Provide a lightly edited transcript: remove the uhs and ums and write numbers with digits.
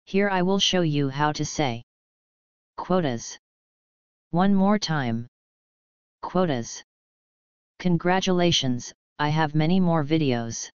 Here I will show you how to say quotas. One more time. Quotas. Congratulations, I have many more videos.